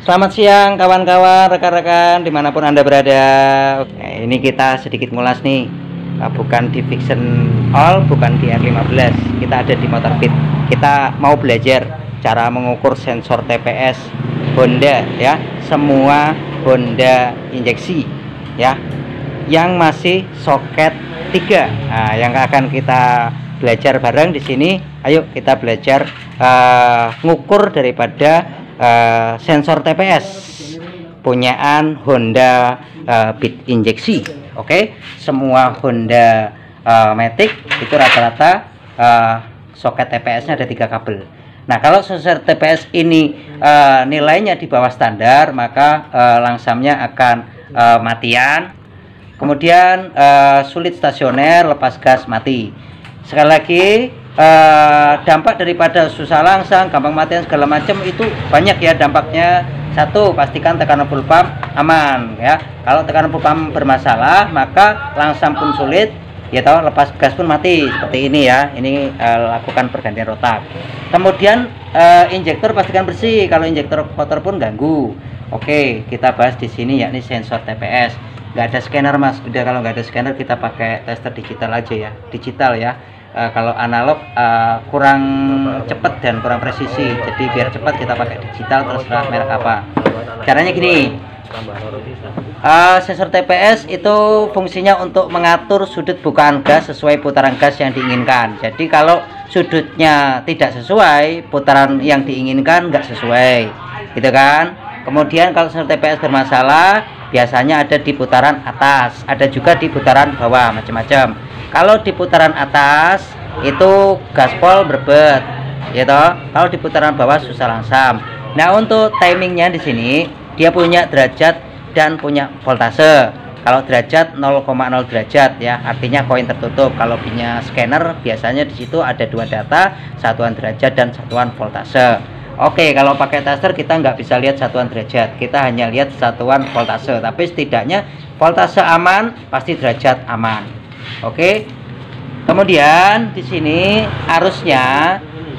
Selamat siang kawan-kawan, rekan-rekan dimanapun Anda berada. Oke, ini kita sedikit ngulas nih. Bukan di Vision All, bukan di R15. Kita ada di Motorbit. Kita mau belajar cara mengukur sensor TPS Honda ya. Semua Honda injeksi ya. Yang masih soket 3. Nah, yang akan kita belajar bareng di sini. Ayo kita belajar ngukur daripada sensor TPS punyaan Honda Beat injeksi. Oke, semua Honda Matic itu rata-rata soket TPS-nya ada 3 kabel. Nah, kalau sensor TPS ini nilainya di bawah standar, maka langsamnya akan matian. Kemudian sulit stasioner, lepas gas mati. Sekali lagi, dampak daripada susah langsang, gampang matian segala macam itu banyak ya dampaknya. Satu, pastikan tekanan full pump aman ya. Kalau tekanan full pump bermasalah, maka langsam pun sulit ya, tahu, lepas gas pun mati seperti ini ya. Ini lakukan pergantian rotak. Kemudian injektor pastikan bersih, kalau injektor kotor pun ganggu. Oke, kita bahas di sini yakni sensor TPS. Nggak ada scanner mas, udah. Kalau nggak ada scanner kita pakai tester digital aja ya, digital ya. Kalau analog kurang cepat dan kurang presisi, jadi biar cepat kita pakai digital, terserah merek apa. Caranya gini, sensor TPS itu fungsinya untuk mengatur sudut bukaan gas sesuai putaran gas yang diinginkan. Jadi kalau sudutnya tidak sesuai, putaran yang diinginkan nggak sesuai, gitu kan. Kemudian kalau sensor TPS bermasalah, biasanya ada di putaran atas, ada juga di putaran bawah, macam-macam. Kalau di putaran atas itu gaspol berbet, gitu. Kalau di putaran bawah susah langsam. Nah, untuk timingnya di sini dia punya derajat dan punya voltase. Kalau derajat 0,0 derajat ya, artinya koin tertutup. Kalau punya scanner biasanya di situ ada 2 data, satuan derajat dan satuan voltase. Oke, kalau pakai tester kita nggak bisa lihat satuan derajat, kita hanya lihat satuan voltase. Tapi setidaknya voltase aman, pasti derajat aman. Oke, kemudian di sini arusnya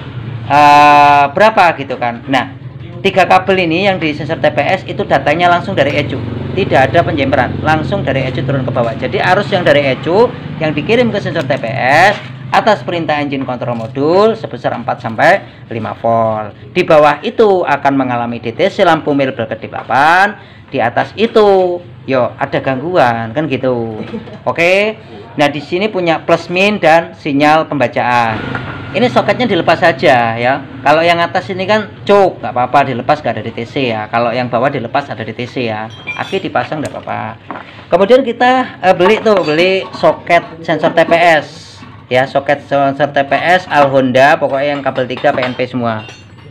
berapa gitu kan. Nah, 3 kabel ini yang di sensor TPS itu datanya langsung dari ECU, tidak ada penjemperan, langsung dari ECU turun ke bawah. Jadi arus yang dari ECU yang dikirim ke sensor TPS atas perintah engine control modul sebesar 4-5 volt. Di bawah itu akan mengalami DTC lampu mil berkedip 8. Di atas itu yo ada gangguan kan gitu. Oke. Nah, di sini punya plus min dan sinyal pembacaan. Ini soketnya dilepas saja ya. Kalau yang atas ini kan cuk, nggak apa-apa dilepas, nggak ada DTC ya. Kalau yang bawah dilepas ada DTC ya. Aki dipasang nggak apa-apa. Kemudian kita beli soket sensor TPS ya, soket sensor TPS Al Honda, pokoknya yang kabel 3 PNP semua.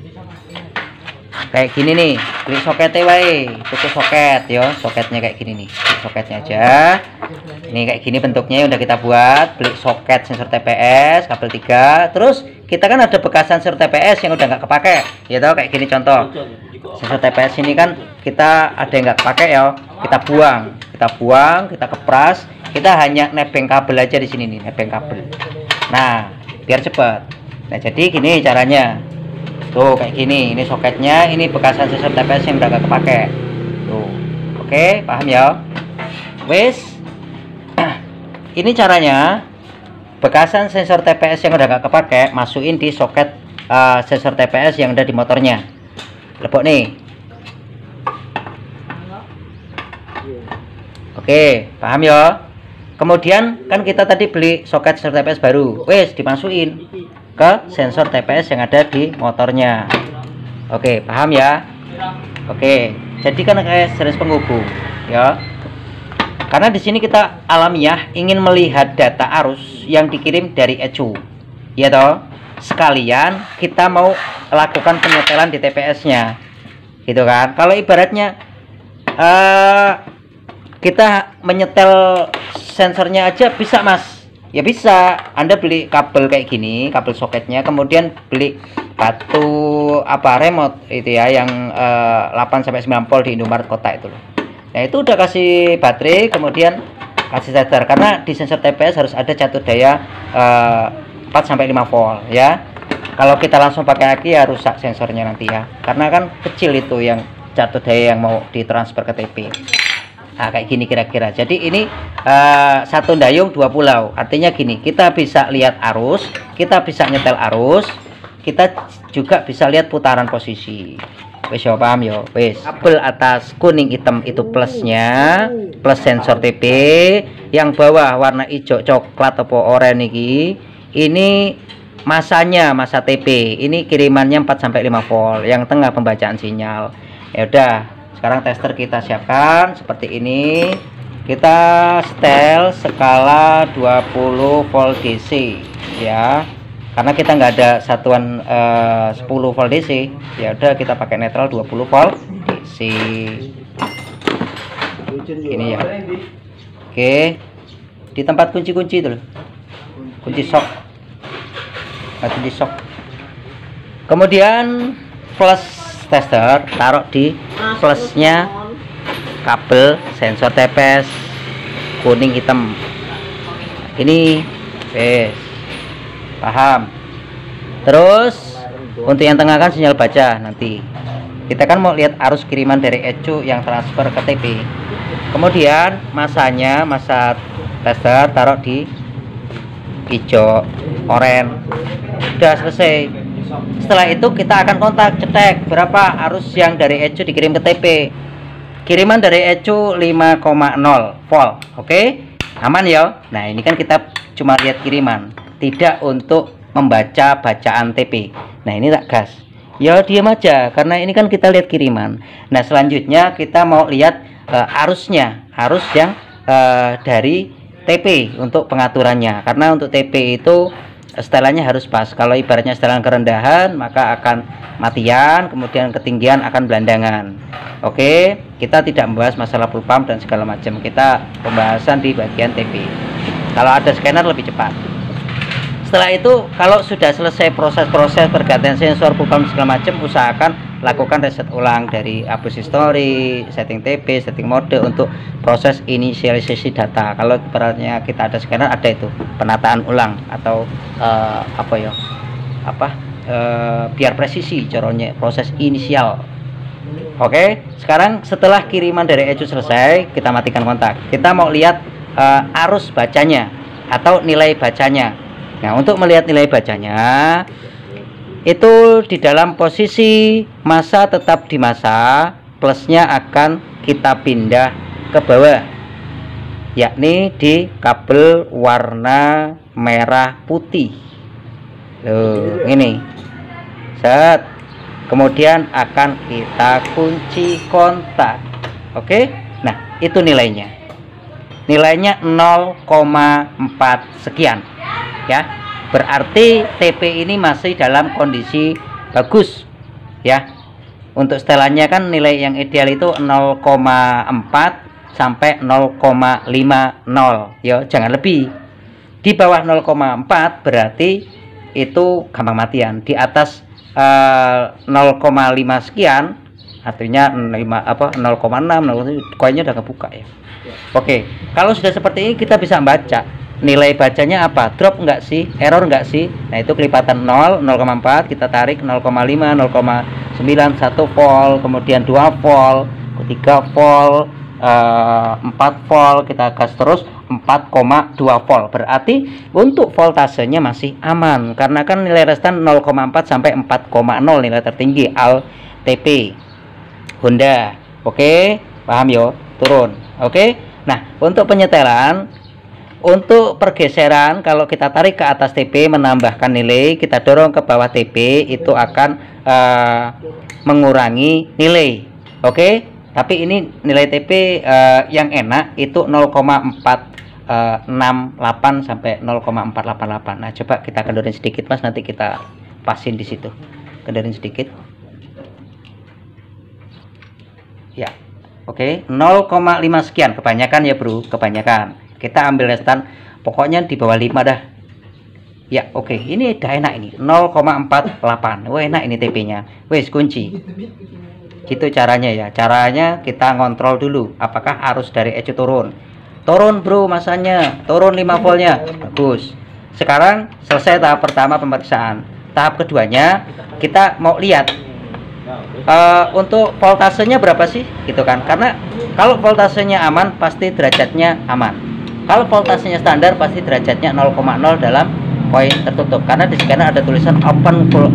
Kayak gini nih, beli soketnya wae, tuku soket ya, soketnya kayak gini nih, beli soketnya aja. Ini kayak gini bentuknya udah kita buat, beli soket sensor TPS kabel 3. Terus kita kan ada bekas sensor TPS yang udah nggak kepake, ya tau, kayak gini contoh. Sensor TPS ini kan kita ada yang nggak kepake ya, kita buang, kita kepras, kita hanya nebeng kabel aja di sini nih, nebeng kabel. Nah, biar cepet. Nah, jadi gini caranya. Tuh kayak gini, ini soketnya, ini bekasan sensor TPS yang udah gak kepake. Tuh. Oke, paham ya? Wes. Ini caranya. Bekasan sensor TPS yang udah gak kepake masukin di soket sensor TPS yang ada di motornya. Lebok nih. Oke, paham ya? Kemudian kan kita tadi beli soket sensor TPS baru. Wes, dimasukin ke sensor TPS yang ada di motornya. Oke, paham ya? Oke, jadi kan kayak series penghubung ya. Karena di sini kita alamiah ingin melihat data arus yang dikirim dari ECU, ya toh. Sekalian kita mau lakukan penyetelan di TPS-nya, gitu kan? Kalau ibaratnya kita menyetel sensornya aja bisa mas. Ya bisa, Anda beli kabel kayak gini, kabel soketnya, kemudian beli batu remote itu ya, yang 8-9 volt di Indomaret kota itu loh. Nah, itu udah kasih baterai, kemudian kasih charger, karena di sensor TPS harus ada catur daya 4-5 volt ya. Kalau kita langsung pakai aki ya rusak sensornya nanti ya, karena kan kecil itu yang cartu daya yang mau ditransfer ke TP. Nah, kayak gini kira-kira. Jadi ini satu dayung dua pulau. Artinya gini, kita bisa lihat arus, kita bisa nyetel arus, kita juga bisa lihat putaran posisi. Wes yo, paham yo. Wes. Kabel atas kuning hitam itu plusnya, plus sensor TP. Yang bawah warna hijau coklat atau oranye ini masanya, masa TP. Ini kirimannya 4 sampai 5 volt. Yang tengah pembacaan sinyal. Ya udah, sekarang tester kita siapkan seperti ini. Kita setel skala 20 volt DC ya. Karena kita nggak ada satuan 10 volt DC, ya udah kita pakai netral 20 volt DC. Ini ya. Oke. Di tempat kunci-kunci itu loh. Kunci sok. Kunci sok. Kemudian plus tester taruh di plusnya kabel sensor TPS kuning hitam. Ini paham. Terus untuk yang tengah kan sinyal baca. Nanti kita kan mau lihat arus kiriman dari ECU yang transfer ke TP. Kemudian masanya, masa tester taruh di hijau oranye. Udah selesai. Setelah itu kita akan kontak, cetek berapa arus yang dari ECU dikirim ke TP. Kiriman dari ECU 5,0 volt. Oke, aman ya. Nah, ini kan kita cuma lihat kiriman, tidak untuk membaca bacaan TP. Nah, ini tak gas. Ya diam aja, karena ini kan kita lihat kiriman. Nah, selanjutnya kita mau lihat arusnya, arus yang dari TP untuk pengaturannya. Karena untuk TP itu setelannya harus pas. Kalau ibaratnya setelan kerendahan, maka akan matian, kemudian ketinggian akan belandangan. Oke, kita tidak membahas masalah full pump dan segala macam. Kita pembahasan di bagian TP. Kalau ada scanner lebih cepat. Setelah itu, kalau sudah selesai proses-proses pergantian sensor, full pump segala macam, usahakan lakukan reset ulang dari update history, setting TP, setting mode untuk proses inisialisasi data. Kalau ibaratnya kita ada scanner, ada itu penataan ulang atau biar presisi caranya proses inisial. Oke, sekarang setelah kiriman dari ECU selesai, kita matikan kontak. Kita mau lihat arus bacanya atau nilai bacanya. Nah, untuk melihat nilai bacanya itu di dalam posisi masa tetap di masa, plusnya akan kita pindah ke bawah, yakni di kabel warna merah putih. Loh, ini. Set. Kemudian akan kita kunci kontak. Oke? Nah, itu nilainya. Nilainya 0,4 sekian. Ya, berarti TP ini masih dalam kondisi bagus ya. Untuk setelannya kan nilai yang ideal itu 0,4 sampai 0,50 ya, jangan lebih. Di bawah 0,4 berarti itu gampang matian. Di atas 0,5 sekian artinya 0,6 koinnya udah kebuka ya. Oke, kalau sudah seperti ini kita bisa baca nilai bacanya apa, drop enggak sih, error enggak sih. Nah, itu kelipatan 0, 0,4, kita tarik 0,5, 0,9, 1 volt, kemudian 2 volt, 3 volt, 4 volt, kita gas terus 4,2 volt. Berarti untuk voltasenya masih aman karena kan nilai restan 0,4 sampai 4,0 nilai tertinggi al TP Honda. Oke, paham yo? Turun. Oke. Nah, untuk penyetelan, untuk pergeseran, kalau kita tarik ke atas TP menambahkan nilai, kita dorong ke bawah TP, itu akan mengurangi nilai. Oke, tapi ini nilai TP yang enak itu 0,468 sampai 0,488. Nah, coba kita kendorin sedikit Mas, nanti kita pasin di situ. Kendorin sedikit. Ya. Oke, 0,5 sekian kebanyakan ya, Bro, kebanyakan. Kita ambil restan pokoknya di bawah 5 dah. Ya, oke. Ini udah enak ini. 0,48. Wah, enak ini TP-nya. Wes, kunci. Gitu caranya ya. Caranya kita ngontrol dulu apakah arus dari ECU turun. Turun, Bro, masanya. Turun 5 voltnya. Bagus. Sekarang selesai tahap pertama pemeriksaan. Tahap keduanya kita mau lihat Untuk voltasenya berapa sih gitu kan, karena kalau voltasenya aman pasti derajatnya aman, kalau voltasenya standar pasti derajatnya 0,0 dalam koin tertutup, karena di scanner ada tulisan open full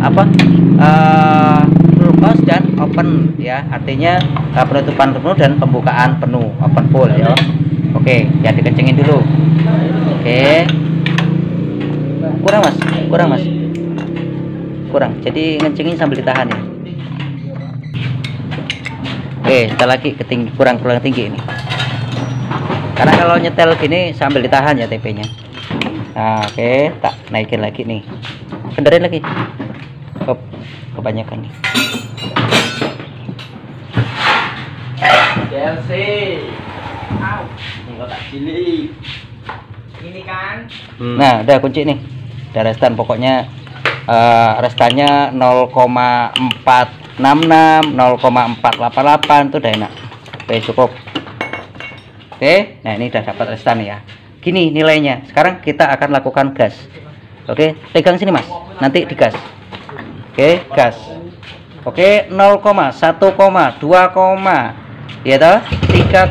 full close dan open ya, artinya penutupan penuh dan pembukaan penuh, open full ya. Oke, ya dikencengin dulu. Oke, kurang mas, kurang, jadi ngencengin sambil ditahan ya. Oke, kita lagi kurang tinggi ini, karena kalau nyetel gini sambil ditahan ya TP nya. Nah, oke, tak naikin lagi nih, benerin lagi. Hop, kebanyakan nih. DLC. Ini kotak cilik. Ini kan. Nah, udah kunci nih. Udah restan, pokoknya restannya 0,466, 0,488 itu udah enak. Oke, cukup. Oke, nah ini udah dapat restan ya. Gini nilainya. Sekarang kita akan lakukan gas. Oke, pegang sini mas, nanti digas. Oke, gas. Oke, 0, 1, 2, ya toh, 3,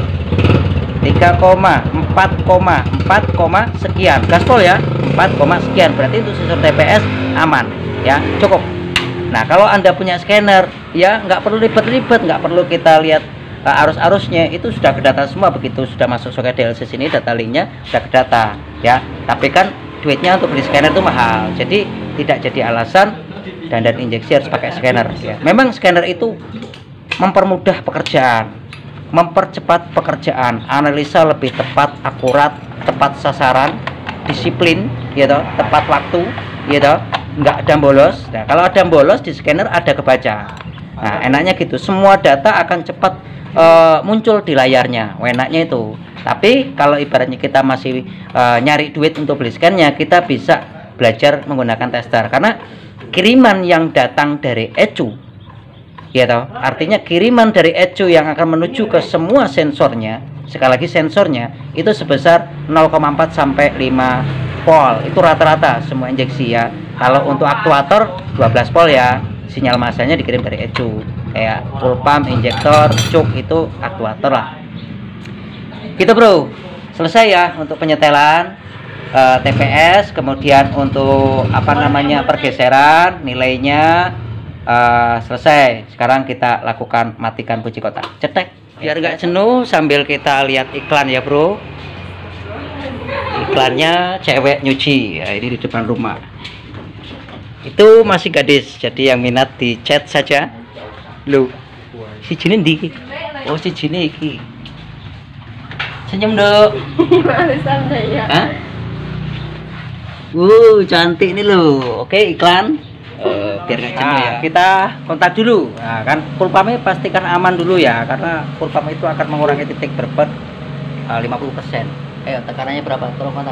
4, sekian. Gaspol ya, 4, sekian. Berarti untuk sensor TPS aman ya, cukup. Nah, kalau Anda punya scanner ya nggak perlu ribet-ribet, nggak perlu kita lihat arus-arusnya, itu sudah kedata semua. Begitu sudah masuk soket DLC sini, data linknya sudah kedata ya. Tapi kan duitnya untuk beli scanner itu mahal, jadi tidak jadi alasan dan injeksi harus pakai scanner ya. Memang scanner itu mempermudah pekerjaan, mempercepat pekerjaan, analisa lebih tepat, akurat, tepat sasaran, disiplin gitu, tepat waktu gitu, nggak ada bolos. Nah, kalau ada bolos di scanner ada kebaca. Nah, enaknya gitu, semua data akan cepat muncul di layarnya, enaknya itu. Tapi kalau ibaratnya kita masih nyari duit untuk beli scannya, kita bisa belajar menggunakan tester, karena kiriman yang datang dari ECU ya toh, artinya kiriman dari ECU yang akan menuju ke semua sensornya, sekali lagi sensornya itu sebesar 0,4 sampai 5 volt, itu rata-rata semua injeksi ya. Kalau untuk aktuator 12 volt ya, sinyal masanya dikirim dari ECU, kayak full pump, injektor, cuk, itu aktuator lah gitu bro. Selesai ya untuk penyetelan TPS. Kemudian untuk pergeseran nilainya selesai. Sekarang kita lakukan matikan kunci kotak, cetek biar nggak jenuh sambil kita lihat iklan ya bro. Iklannya cewek nyuci ya, ini di depan rumah. Itu masih gadis, jadi yang minat di chat saja. Lu si Jini ndi? Oh si Jini iki. Senyum dong. Hah? Cantik nih lo. Oke, iklan. Biar gak jenuh ya. Kita kontak dulu. Nah, kan pulpamnya pastikan aman dulu ya, karena pulpam itu akan mengurangi titik berbet 50%. Ayo, tekanannya berapa? Tolong kontak.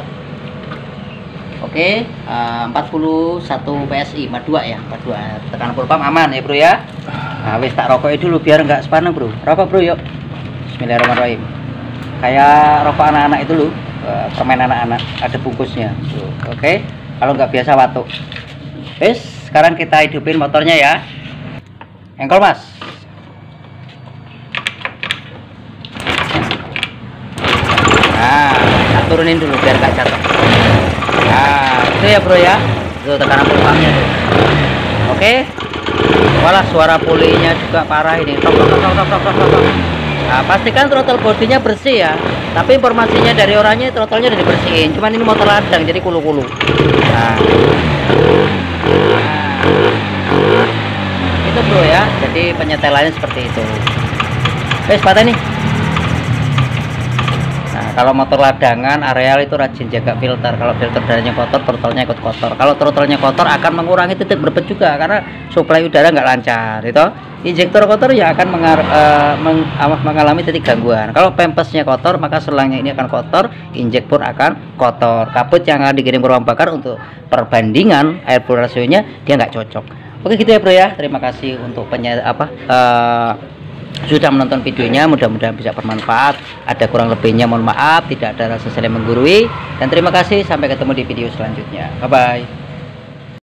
Oke, 41 PSI 42 ya, 42. Tekanan pulpam aman ya bro ya. Nah, wis tak rokoknya dulu biar nggak sepaneng bro. Rokok bro yuk. Bismillahirrahmanirrahim. Kayak rokok anak-anak itu loh, permen anak-anak, ada bungkusnya. Oke, kalau nggak biasa watuk. Wis, sekarang kita hidupin motornya ya. Engkol mas. Nah, kita turunin dulu biar nggak jatuh. Nah, itu ya bro ya. Itu tekanan pulpamnya tuh. Oke. Walah, suara pulinya juga parah ini. Tok tok tok tok tok tok tok. Nah, pastikan throttle bodinya bersih ya. Tapi informasinya dari orangnya throttle-nya udah dibersihin. Cuman ini motor ladang jadi kulu-kulu. Nah. Itu bro ya. Jadi penyetelannya seperti itu. Wes, patah nih. Nah, kalau motor ladangan areal itu rajin jaga filter. Kalau filter udaranya kotor, throttle-nya ikut kotor. Kalau throttle-nya kotor akan mengurangi titik berbet juga, karena suplai udara nggak lancar. Itu injektor kotor ya akan mengalami titik gangguan. Kalau pempesnya kotor, maka selangnya ini akan kotor, injek pun akan kotor. Kabut yang akan dikirim ke ruang bakar untuk perbandingan air flow rasionya dia nggak cocok. Oke gitu ya bro ya. Terima kasih untuk sudah menonton videonya, mudah-mudahan bisa bermanfaat. Ada kurang lebihnya mohon maaf, tidak ada rasa saling menggurui, dan terima kasih. Sampai ketemu di video selanjutnya. Bye bye.